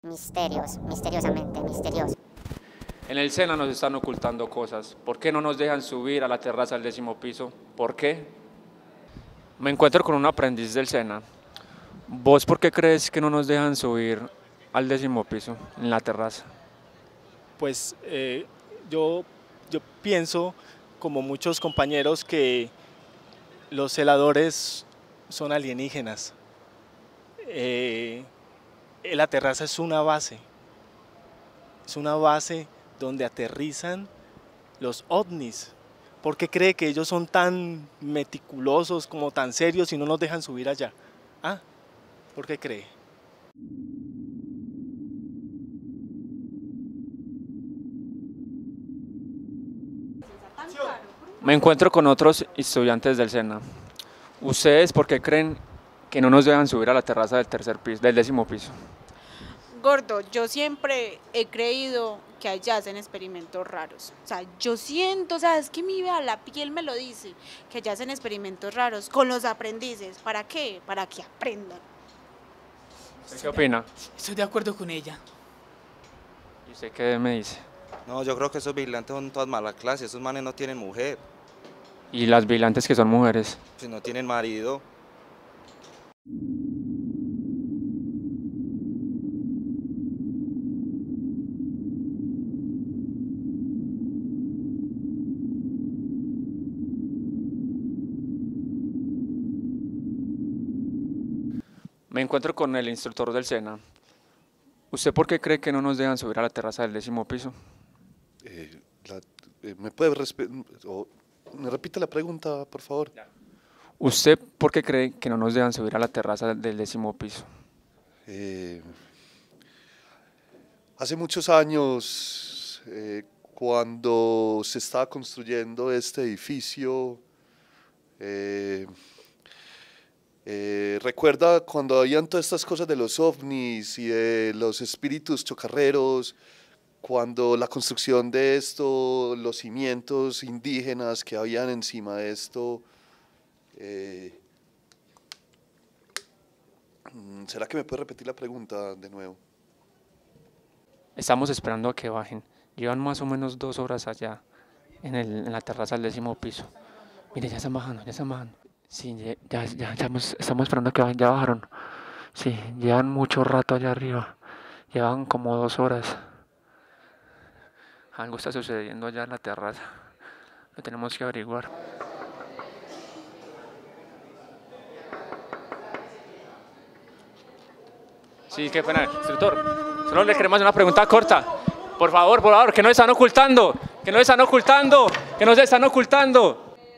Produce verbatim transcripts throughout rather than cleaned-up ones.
Misterios, misteriosamente, misterioso. En el SENA nos están ocultando cosas. ¿Por qué no nos dejan subir a la terraza del décimo piso? ¿Por qué? Me encuentro con un aprendiz del SENA. ¿Vos por qué crees que no nos dejan subir al décimo piso, en la terraza? Pues eh, yo, yo pienso, como muchos compañeros, que los celadores son alienígenas. Eh, la terraza es una base, es una base donde aterrizan los ovnis. ¿Por qué cree que ellos son tan meticulosos, como tan serios y no nos dejan subir allá? ¿Ah? ¿Por qué cree? Me encuentro con otros estudiantes del SENA. ¿Ustedes por qué creen que no nos dejan subir a la terraza del tercer piso, del décimo piso? Gordo, yo siempre he creído que allá hacen experimentos raros. O sea, yo siento, o sea, es que mi vea, la piel me lo dice, que allá hacen experimentos raros con los aprendices. ¿Para qué? Para que aprendan. ¿Usted qué opina? Estoy de acuerdo con ella. ¿Y usted qué me dice? No, yo creo que esos vigilantes son todas malas clases, esos manes no tienen mujer, ¿Y las vigilantes que son mujeres? si no tienen marido. Me encuentro con el instructor del SENA. ¿Usted por qué cree que no nos dejan subir a la terraza del décimo piso? Eh, la- eh, ¿Me puede respe- o- me repite la pregunta, por favor? ¿Usted por qué cree que no nos dejan subir a la terraza del décimo piso? Eh, hace muchos años, eh, cuando se estaba construyendo este edificio, eh, eh, recuerda cuando habían todas estas cosas de los ovnis y de los espíritus chocarreros, cuando la construcción de esto, los cimientos indígenas que habían encima de esto, eh, mm, ¿será que me puede repetir la pregunta de nuevo? Estamos esperando a que bajen. Llevan más o menos dos horas allá, en, el, en la terraza del décimo piso. Mire, ya están bajando, ya están bajando. Sí, ya, ya, ya estamos, estamos esperando a que bajen, ya bajaron. Sí, llevan mucho rato allá arriba. Llevan como dos horas. Algo está sucediendo allá en la terraza. Lo tenemos que averiguar. Sí, qué pena, instructor. Solo le queremos hacer una pregunta corta. Por favor, por favor, que no se están ocultando. Que no se están ocultando. Que no se están ocultando.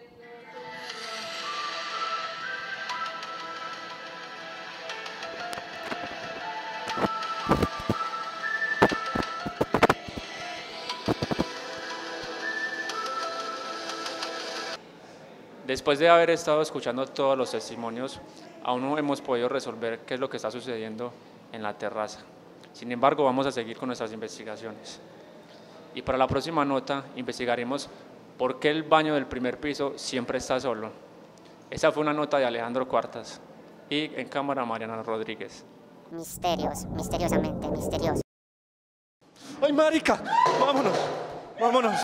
Después de haber estado escuchando todos los testimonios, aún no hemos podido resolver qué es lo que está sucediendo en la terraza. Sin embargo, vamos a seguir con nuestras investigaciones. Y para la próxima nota investigaremos por qué el baño del primer piso siempre está solo. Esa fue una nota de Alejandro Cuartas y en cámara Mariana Rodríguez. Misterios, misteriosamente, misterioso. ¡Ay, marica! ¡Vámonos! ¡Vámonos!